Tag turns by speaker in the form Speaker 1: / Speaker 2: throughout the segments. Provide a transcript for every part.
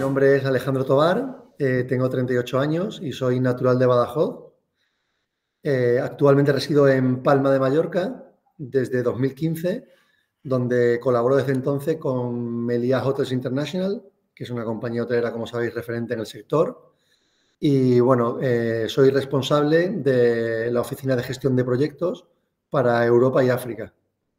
Speaker 1: nombre es Alejandro Tobar, tengo 38 años y soy natural de Badajoz. Actualmente resido en Palma de Mallorca desde 2015, donde colaboro desde entonces con Meliá Hotels International, que es una compañía hotelera, como sabéis, referente en el sector. Y bueno, soy responsable de la Oficina de Gestión de Proyectos para Europa y África.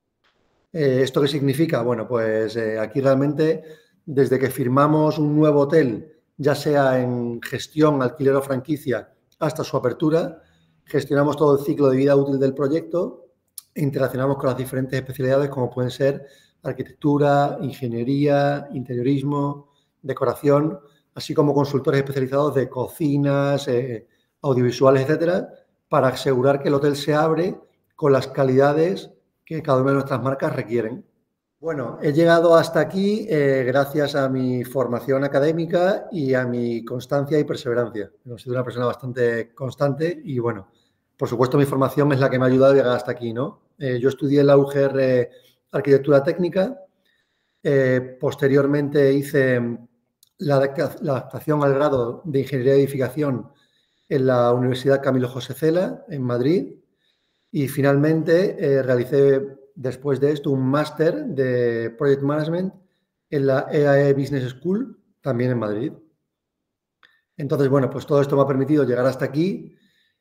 Speaker 1: ¿Esto qué significa? Bueno, pues aquí realmente, desde que firmamos un nuevo hotel, ya sea en gestión, alquiler o franquicia, hasta su apertura, gestionamos todo el ciclo de vida útil del proyecto e interaccionamos con las diferentes especialidades como pueden ser arquitectura, ingeniería, interiorismo, decoración, así como consultores especializados de cocinas, audiovisuales, etcétera, para asegurar que el hotel se abre con las calidades que cada una de nuestras marcas requieren. Bueno, he llegado hasta aquí gracias a mi formación académica y a mi constancia y perseverancia. He sido una persona bastante constante y, bueno, por supuesto mi formación es la que me ha ayudado a llegar hasta aquí, ¿no? Yo estudié en la UGR Arquitectura Técnica, posteriormente hice la adaptación al grado de Ingeniería de Edificación en la Universidad Camilo José Cela, en Madrid, y finalmente realicé después de esto un máster de Project Management en la EAE Business School, también en Madrid. Entonces, bueno, pues todo esto me ha permitido llegar hasta aquí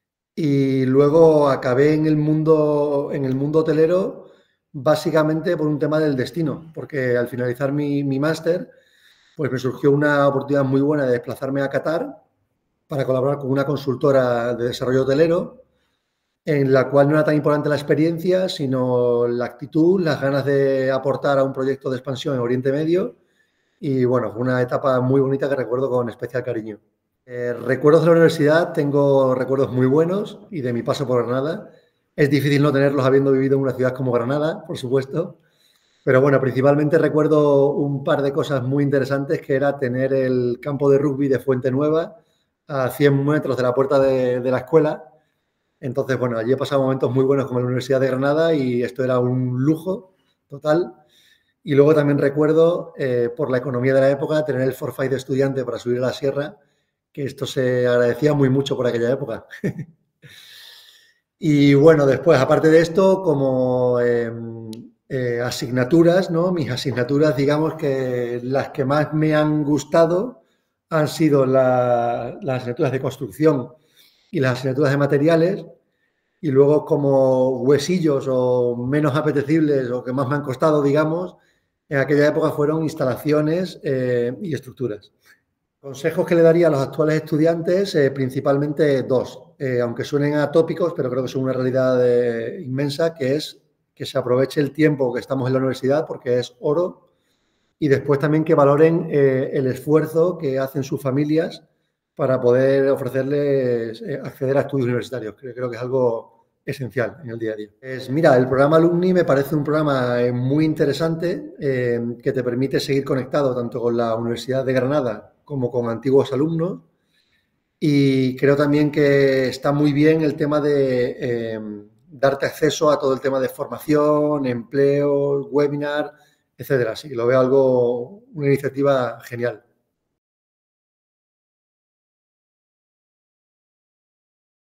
Speaker 1: y luego acabé en el mundo hotelero básicamente por un tema del destino, porque al finalizar mi máster, pues me surgió una oportunidad muy buena de desplazarme a Qatar para colaborar con una consultora de desarrollo hotelero, en la cual no era tan importante la experiencia, sino la actitud, las ganas de aportar a un proyecto de expansión en Oriente Medio. Y bueno, fue una etapa muy bonita que recuerdo con especial cariño. Recuerdos de la universidad, tengo recuerdos muy buenos y de mi paso por Granada. Es difícil no tenerlos habiendo vivido en una ciudad como Granada, por supuesto. Pero bueno, principalmente recuerdo un par de cosas muy interesantes, que era tener el campo de rugby de Fuente Nueva a 100 metros de la puerta de la escuela. Entonces, bueno, allí he pasado momentos muy buenos como en la Universidad de Granada y esto era un lujo total. Y luego también recuerdo, por la economía de la época, tener el forfait de estudiante para subir a la sierra, que esto se agradecía muy mucho por aquella época. Y bueno, después, aparte de esto, como asignaturas, ¿no? Mis asignaturas, digamos que las que más me han gustado han sido las asignaturas de construcción y las asignaturas de materiales. Y luego, como huesillos o menos apetecibles o que más me han costado, digamos, en aquella época fueron instalaciones y estructuras. Consejos que le daría a los actuales estudiantes, principalmente dos, aunque suenen atópicos, pero creo que son una realidad inmensa, que es que se aproveche el tiempo que estamos en la universidad, porque es oro, y después también que valoren el esfuerzo que hacen sus familias para poder ofrecerles acceder a estudios universitarios. Creo que es algo esencial en el día a día. Mira, el programa Alumni me parece un programa muy interesante que te permite seguir conectado tanto con la Universidad de Granada como con antiguos alumnos, y creo también que está muy bien el tema de darte acceso a todo el tema de formación, empleo, webinar, etcétera. Así que lo veo una iniciativa genial.